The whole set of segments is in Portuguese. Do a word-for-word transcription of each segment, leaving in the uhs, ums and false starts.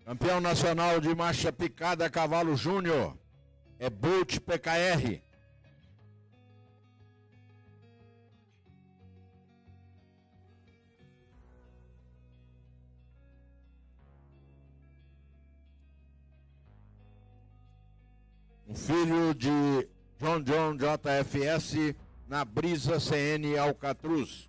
Campeão nacional de marcha picada cavalo júnior é Bolt P K R. Um filho de John John J F S na Brisa C N Alcatruz.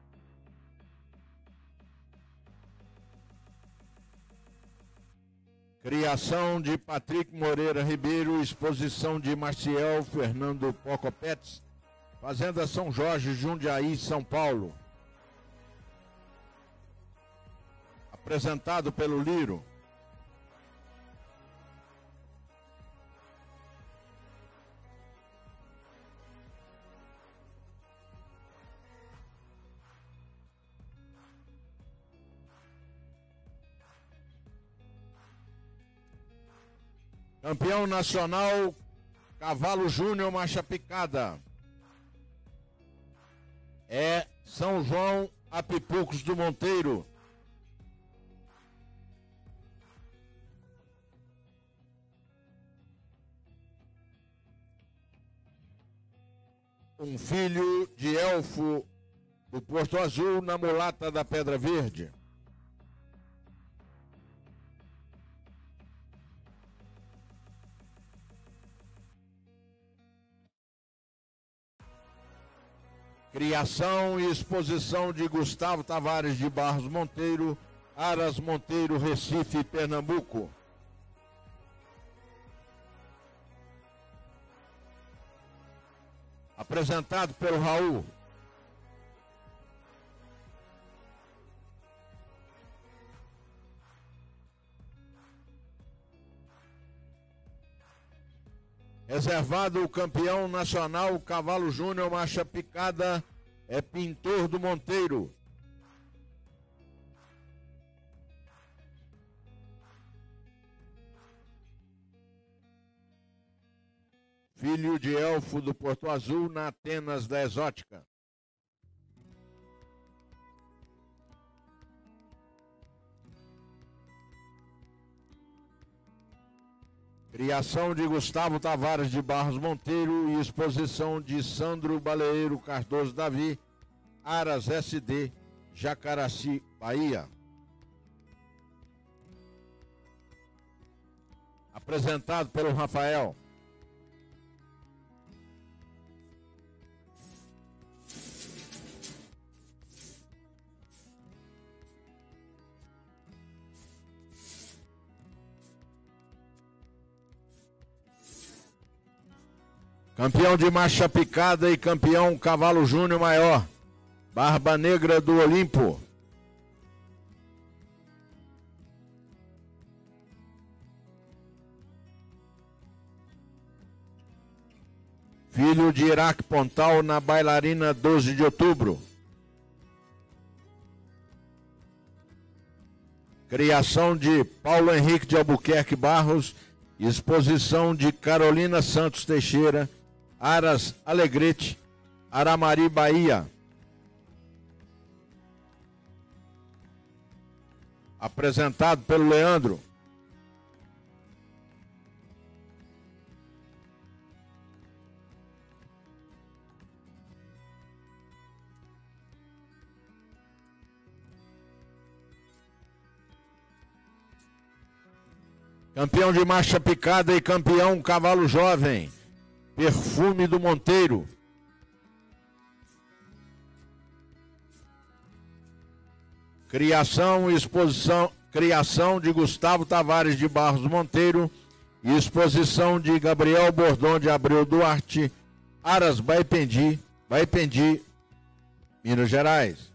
Criação de Patrick Moreira Ribeiro, exposição de Maciel Fernando Pocopetes, Fazenda São Jorge, Jundiaí, São Paulo. Apresentado pelo Liro. Campeão nacional, cavalo júnior marcha picada. É São João Apipucos do Monteiro. Um filho de Elfo do Porto Azul na Mulata da Pedra Verde. Criação e exposição de Gustavo Tavares de Barros Monteiro, Aras Monteiro, Recife, Pernambuco. Apresentado pelo Raul. Reservado o campeão nacional, cavalo júnior, marcha picada, é Pintor do Monteiro. Filho de Elfo do Porto Azul, na Atenas da Exótica. Criação de Gustavo Tavares de Barros Monteiro e exposição de Sandro Baleeiro Cardoso Davi, Aras S D, Jacaraci, Bahia. Apresentado pelo Rafael. Campeão de marcha picada e campeão cavalo júnior maior, Barba Negra do Olimpo. Filho de Iraque Pontal na Bailarina doze de outubro. Criação de Paulo Henrique de Albuquerque Barros, exposição de Carolina Santos Teixeira, Aras Alegrete, Aramari, Bahia. Apresentado pelo Leandro. Campeão de marcha picada e campeão cavalo jovem, Perfume do Monteiro. Criação e exposição, criação de Gustavo Tavares de Barros Monteiro e exposição de Gabriel Bordon de Abreu Duarte, Aras Baipendi, Baipendi, Minas Gerais.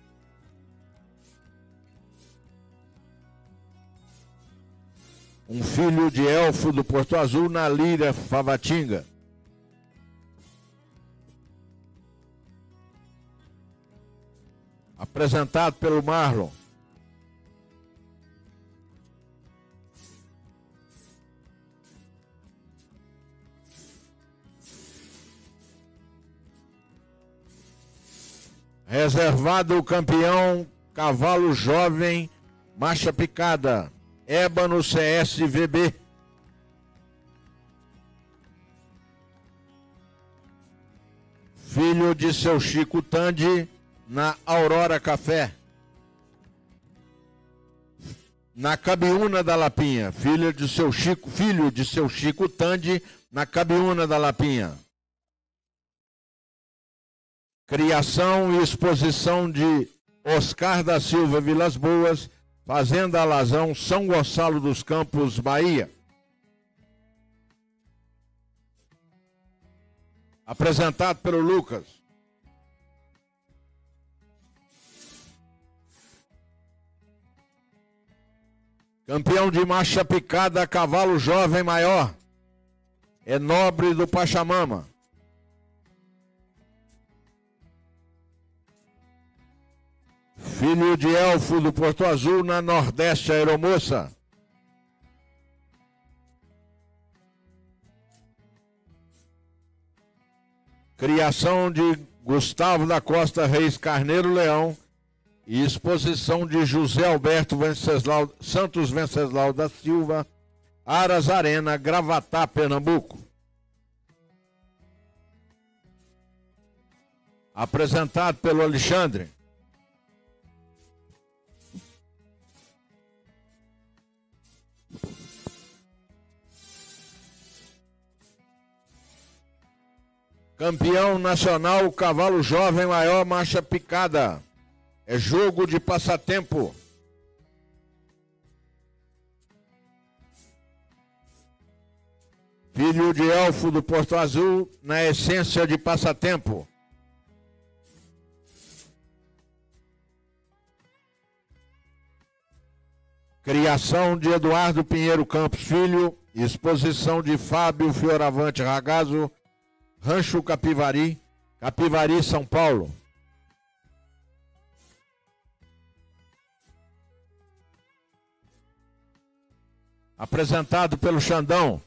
Um filho de Elfo do Porto Azul na Lira Favatinga. Apresentado pelo Marlon. Reservado o campeão cavalo jovem marcha picada, Ébano C S V B. Filho de seu Chico Tandi, na Aurora Café. Na Cabiúna da Lapinha, filho de seu Chico, filho de seu Chico Tandi, na Cabiúna da Lapinha. Criação e exposição de Oscar da Silva Vilas Boas, Fazenda Alazão, São Gonçalo dos Campos, Bahia. Apresentado pelo Lucas. Campeão de marcha picada, cavalo jovem maior. É Nobre do Pachamama. Filho de Elfo do Porto Azul, na Nordeste Aeromoça. Criação de Gustavo da Costa Reis Carneiro Leão e exposição de José Alberto Venceslau, Santos Venceslau da Silva, Aras Arena, Gravatá, Pernambuco. Apresentado pelo Alexandre. Campeão nacional, cavalo jovem maior, marcha picada. É Jogo de Passatempo. Filho de Elfo do Porto Azul, na Essência de Passatempo. Criação de Eduardo Pinheiro Campos Filho, exposição de Fábio Fioravante Ragazzo, Rancho Capivari, Capivari, São Paulo. Apresentado pelo Xandão.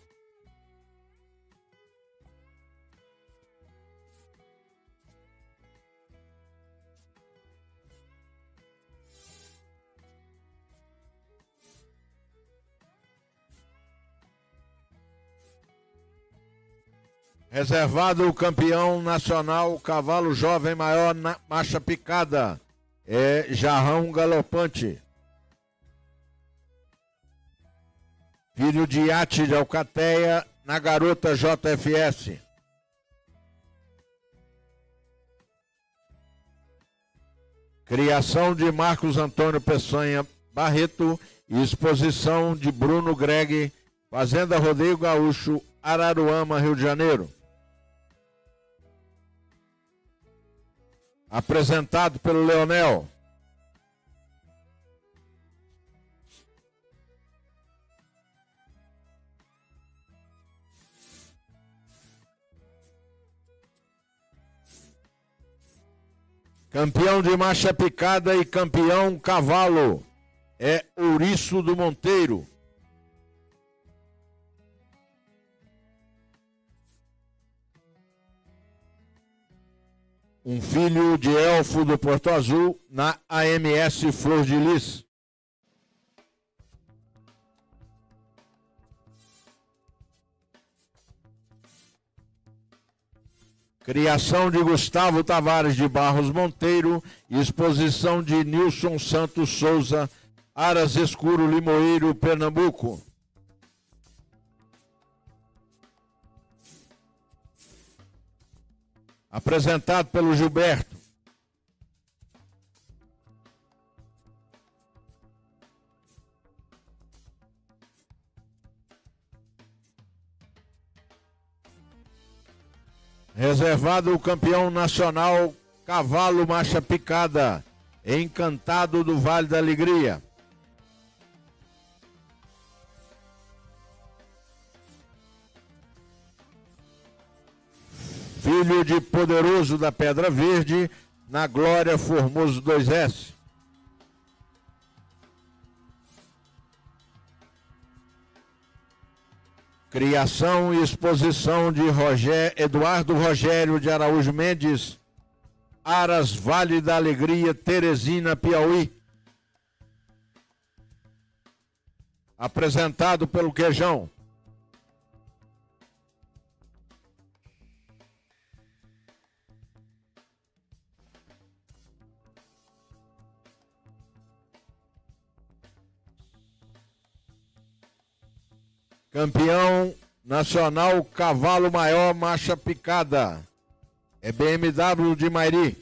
Reservado o campeão nacional, cavalo jovem maior, na marcha picada. É Jarrão Galopante. Filho de Iate de Alcateia, na Garota J F S. Criação de Marcos Antônio Peçanha Barreto e exposição de Bruno Greg, Fazenda Rodeio Gaúcho, Araruama, Rio de Janeiro. Apresentado pelo Leonel. Campeão de marcha picada e campeão cavalo é Ouriço do Monteiro. Um filho de Elfo do Porto Azul, na A M S Flor de Lis. Criação de Gustavo Tavares de Barros Monteiro e exposição de Nilson Santos Souza, Aras Escuro, Limoeiro, Pernambuco. Apresentado pelo Gilberto. Reservado o campeão nacional, cavalo marcha picada, Encantado do Vale da Alegria. Filho de Poderoso da Pedra Verde, na Glória Formoso dois S. Criação e exposição de Roger, Eduardo Rogério de Araújo Mendes, Aras Vale da Alegria, Teresina, Piauí. apresentado pelo Queijão. Campeão nacional Cavalo Maior Marcha Picada. É B M W de Mairi.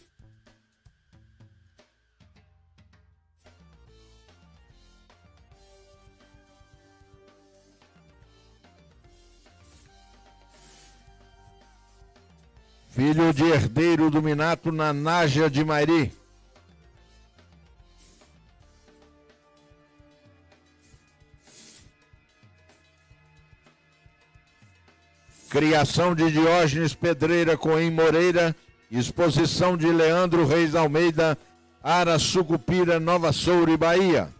Filho de herdeiro do Minato na Nájia de Mairi. Criação de Diógenes Pedreira Coim Moreira, exposição de Leandro Reis Almeida, Ara Sucupira, Nova Soure, Bahia.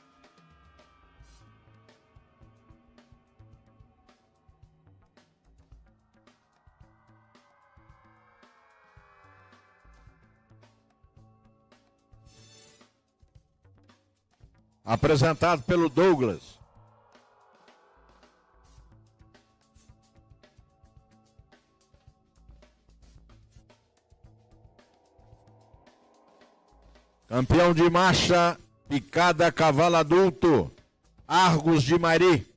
Apresentado pelo Douglas. Campeão de marcha picada cavalo adulto, Argos de Mairi.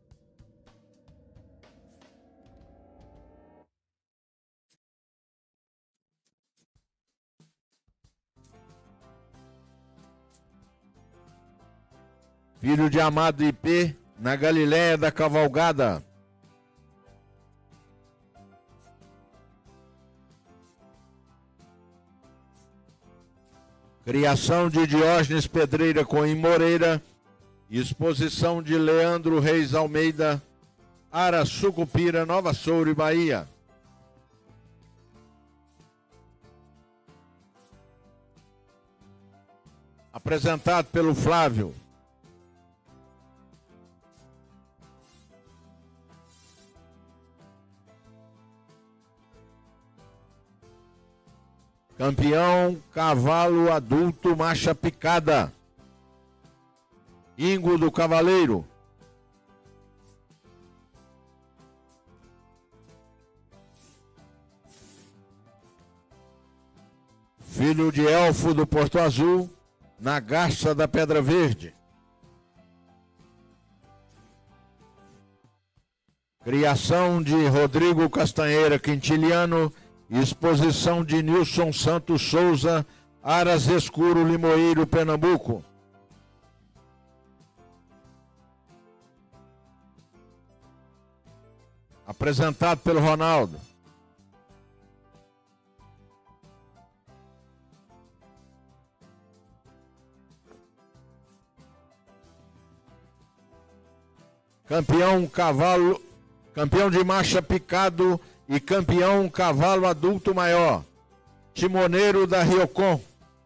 Filho de Amado I P, na Galiléia da Cavalgada. Criação de Diógenes Pedreira Coim Moreira, exposição de Leandro Reis Almeida, Ara Sucupira, Nova Soure, Bahia. Apresentado pelo Flávio. Campeão cavalo adulto marcha picada, Ingo do Cavaleiro. Filho de Elfo do Porto Azul, na Garça da Pedra Verde. Criação de Rodrigo Castanheira Quintiliano, exposição de Nilson Santos Souza, Aras Escuro, Limoeiro, Pernambuco. Apresentado pelo Ronaldo. Campeão cavalo, campeão de marcha picado e campeão cavalo adulto maior, Timoneiro da Riocon.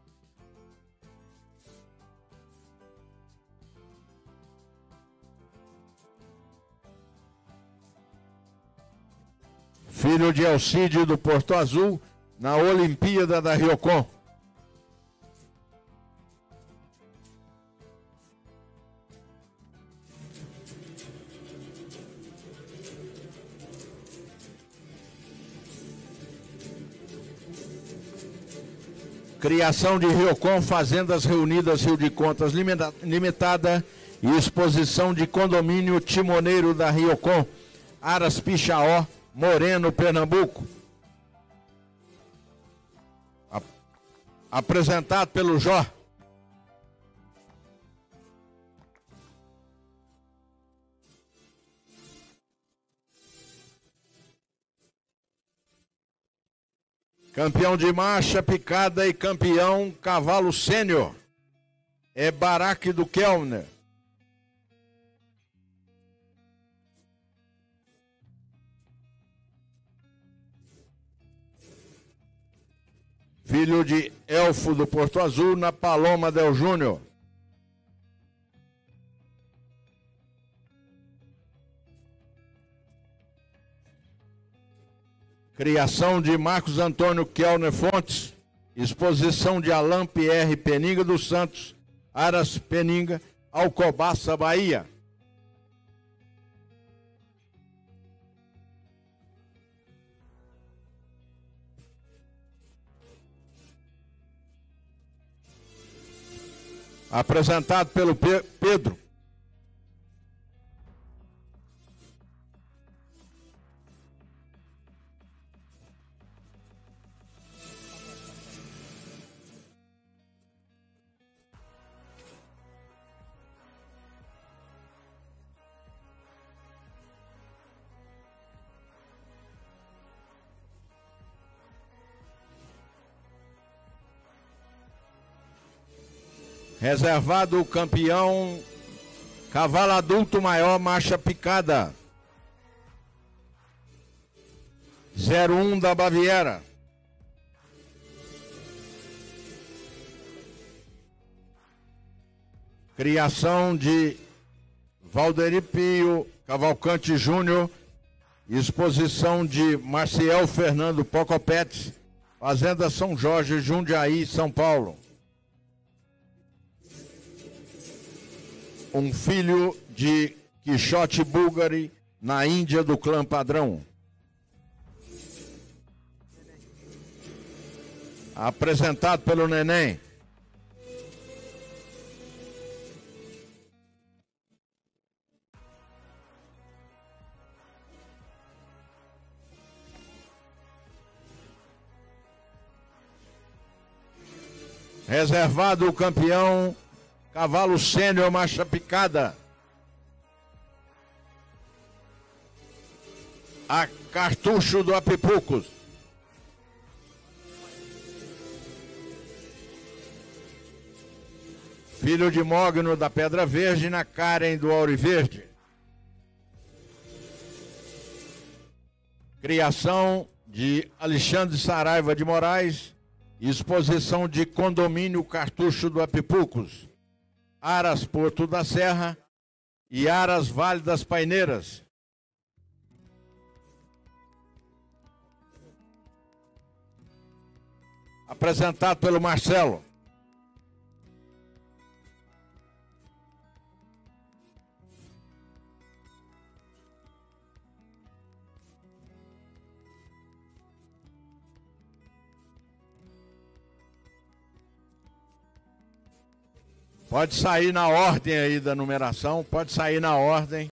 Filho de Alcídio do Porto Azul, na Olimpíada da Riocon. Criação de Riocon, Fazendas Reunidas Rio de Contas Limitada e exposição de condomínio Timoneiro da Riocon, Aras Pichaó, Moreno, Pernambuco. Apresentado pelo Jó. Campeão de marcha picada e campeão cavalo sênior, é Baraque do Kellner. Filho de Elfo do Porto Azul, na Paloma del Júnior. Criação de Marcos Antônio Kellner Fontes, exposição de Alain Pierre Peninga dos Santos, Aras Peninga, Alcobaça, Bahia. Apresentado pelo Pedro. Reservado o campeão, cavalo adulto maior, marcha picada. zero um da Baviera. Criação de Valderi Pio Cavalcante Júnior. Exposição de Marciel Fernando Pocopetes. Fazenda São Jorge, Jundiaí, São Paulo. Um filho de Quixote Bulgari, na Índia, do clã Padrão. Apresentado pelo Neném. Reservado o campeão, cavalo sênior, marcha picada. A Cartucho do Apipucos. Filho de Mogno da Pedra Verde, na Karen do Auriverde. Criação de Alexandre Saraiva de Moraes. Exposição de Condomínio Cartucho do Apipucos. Aras Porto da Serra e Aras Vale das Paineiras. Apresentado pelo Marcelo. Pode sair na ordem aí da numeração, pode sair na ordem.